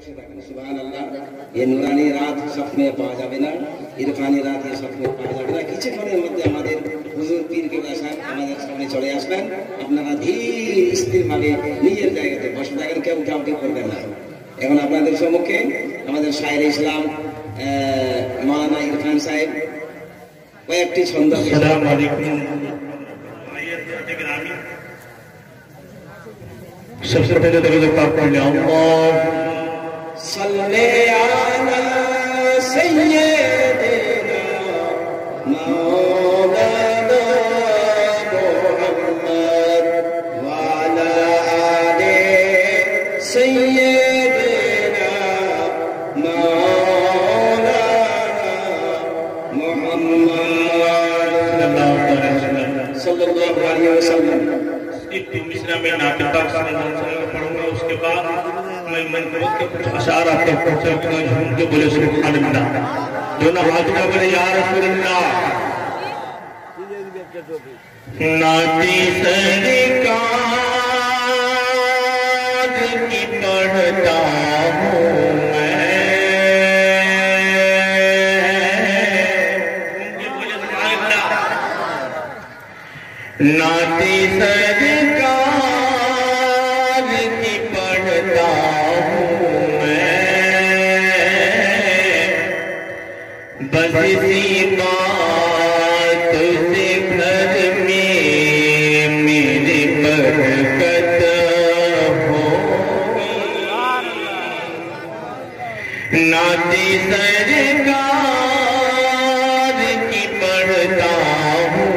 سبحان اللہ یہ نورانی رات صف میں پا جاবে না ইরফানি রাত এই صف में পা যাবে না কিছুক্ষণের মধ্যে আমাদের হুজুর পীর কেবলা সাহেব আমাদের সামনে চলে আসবেন আপনারা ধীর স্থিরভাবে নিজের জায়গাতে বসে থাকেন কেউ উঠাউঠি করবেন না এখন আপনাদের সম্মুখে আমাদের শায়ের ইসলাম মাওলানা ইরফান সাহেব কয়েকটি ছন্দ আসসালামু আলাইকুম सबसे पहले दरूद पाक पढ़ें अल्लाह सल्ले अला सय्यिदना मौलाना मुहम्मद व अला आले सय्यिदना मौलाना मुहम्मद सल्लल्लाहु अलैहि वसल्लम एक मिसरा में नाते पाक सल्लल्लाहु अलैहि वसल्लम पढ़ूंगा उसके बाद मैं मन को वक्त कुछ अशार आपको पहुंचाऊंगा झूम के बोले सुभान अल्लाह दोनों हाथ का बोले या रसूल अल्लाह नाती सरकार की पढ़ता हूँ मैं नाती सरकार की पढ़ता हूँ मैं बस इसी बात से घर में मेरी बरकत होगी नाती सरकार की पढ़ता हूँ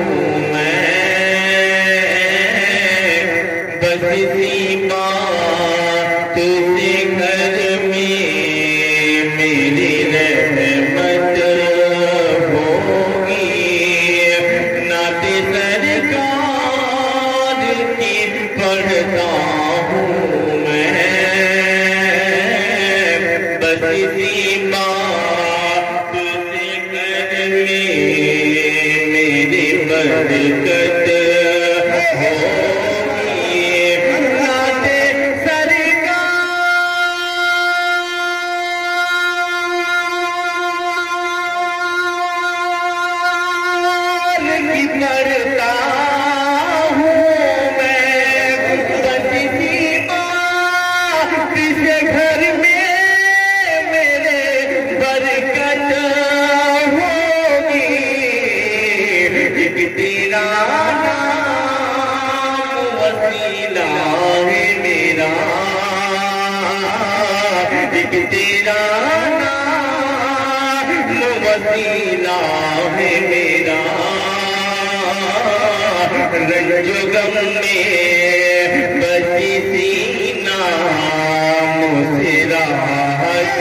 इसी बात से घर में मेरी रहमत होगी नाते सरकार की पढ़ता हूँ मैं बस इसी बात से घर में मेरी बरकत होगी पढ़ता हूँ मैं बस इसी बात से घर में मेरे बरकत होगी एक तेरा नाम वसीला है मेरा एक तेरा नाम वसीला है मेरा रंज गम में बसी सी नाम से राहत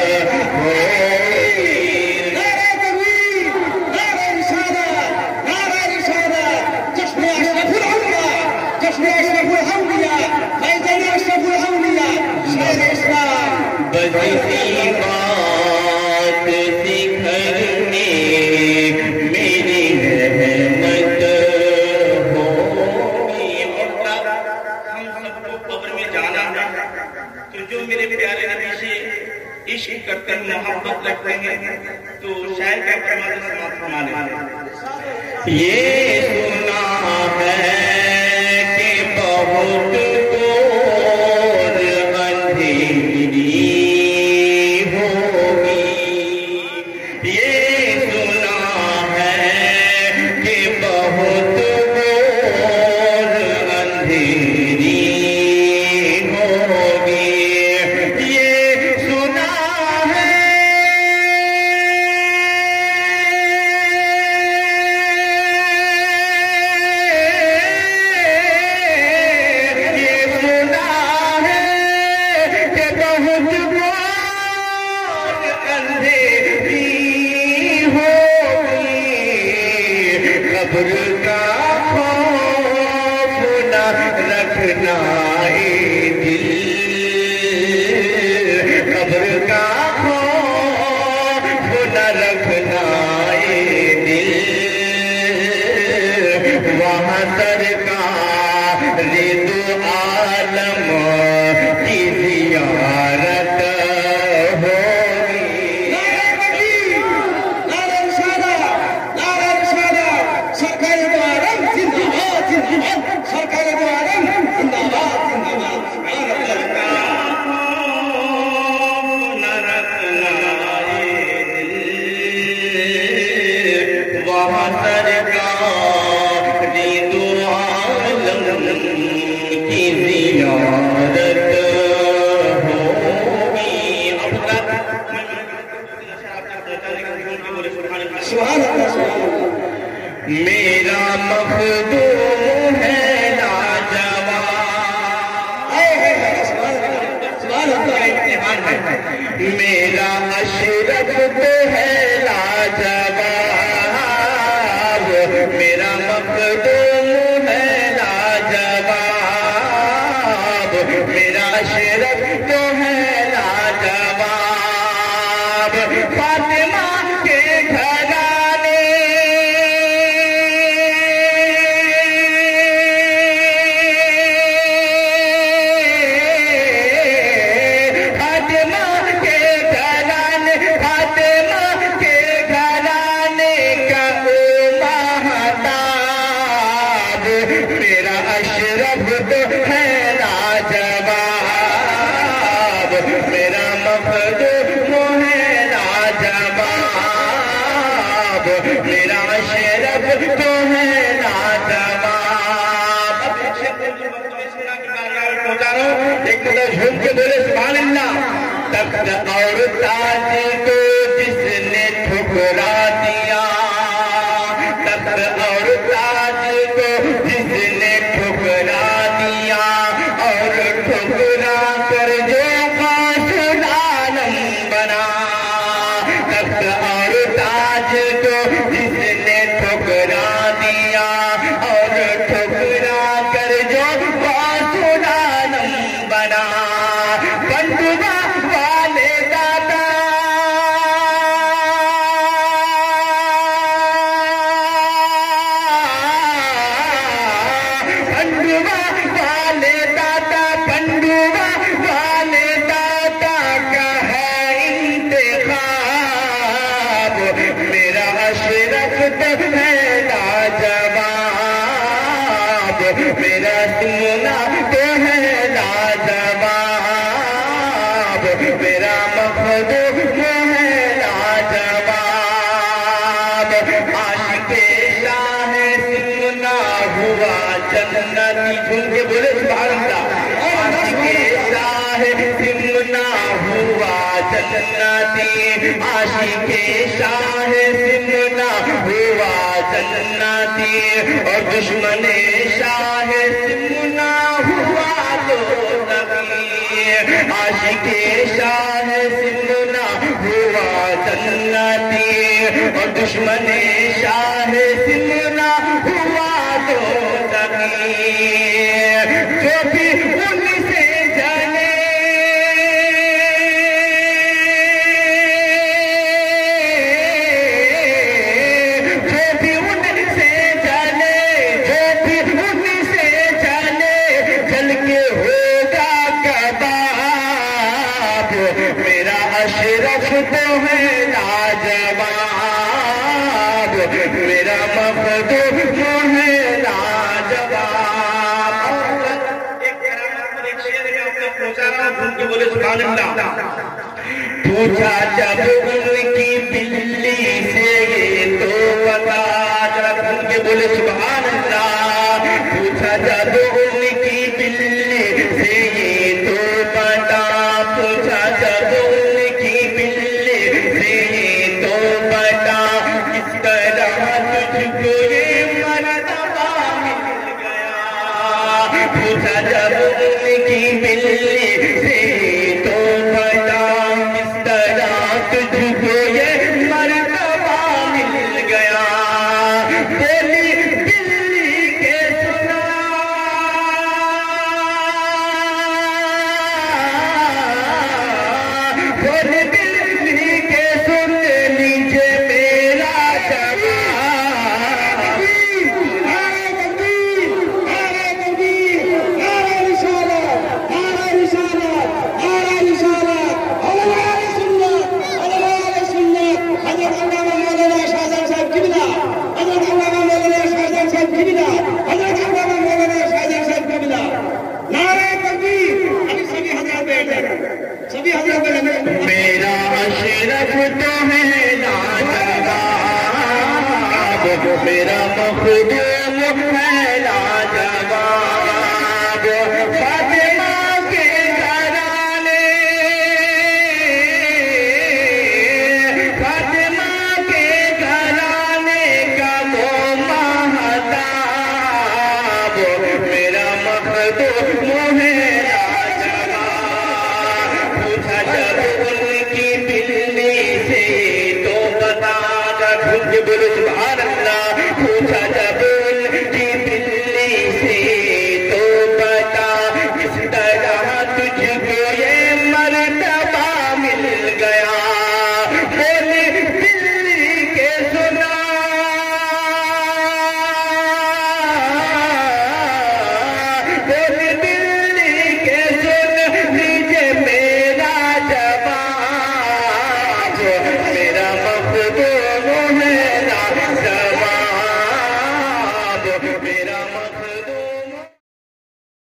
होगी नारे तकबीर नारे रिसालत नारे रिसालत जश्न अशरफुल औलिया जश्न अशरफुल औलिया फैज़ान अशरफुल औलिया शायर इस्लाम बसी सी बात सी घर में मेरी रहमत जो मेरे प्यारे नबी से इश्क करते हैं मोहब्बत रखते हैं तो शायद क्या फरमाने ये सुना है कि बहुत दूर अंधेरी होगी ये सुना है कि बहुत दूर अंधेरी कब्र का खौफ न रखना दिल कब्र का खौफ न रखना दिल वहाँ सरकार दो आलम की जियारत میرا اشرف تو ہے لاجواب، میرا مخدوم ہے لاجواب، میرا اشرف تو ہے لاجواب، فاطمہ کے گھرانے میرا اشرف تو ہے لاجواب۔ ایک تو جھوم کے بولے سبحان اللہ۔ تخت اور تاج کو جس نے ٹھکرا دیا، تخت اور تاج کو جس نے ٹھکرا دیا، اور ٹھکرا کر جو غوث عالم بنا، تخت اور تاج کو جس نے ٹھکرا دیا، اور ٹھکرا کر جو غوث عالم بنا، بندگا والے دادا بندگا والے دادا، بندگا والے دادا کا ہے انتخاب، میرا اشرف تو ہے لاجواب، میرا سونا تو ہے لاجواب، میرا مخدوم ہے لاجواب، عاشق شاہ سمنا ہوا جنتی، جھوم کے بولے سبحان اللہ۔ عاشق شاہ سمنا ہوا جنتی، عاشق شاہ سمنا ہوا جنتی، اور دشمن شاہ سمنا ہوا تو نبی، عاشق شاہ سمنا ہوا جنتی، اور دشمن شاہ سمنا ہوا تو نبی، جو بھی ان سے جانے اشرف تو ہے لاجواب، میرا مخدوم ہے لاجواب۔ ایک شعر میں آپ نے پہنچا رہا ہوں کہ بولے سبحان اللہ۔ پوچھا جب ان کی بلی سے یہ تو پتا، ذرا سن کے بولے سبحان اللہ۔ پوچھا جب ان کی بلی سے یہ تو پتا، پوچھا جب پوچھا جب ان کی بلی سے تو بتا، کس طرح تجھ کو یہ مرتبہ مل گیا، بولی بلی کے سنا، بولی بلی کے سن لیجیے میرا جواب۔ میرا اشرف تو ہے لاجواب، میرا مخدوم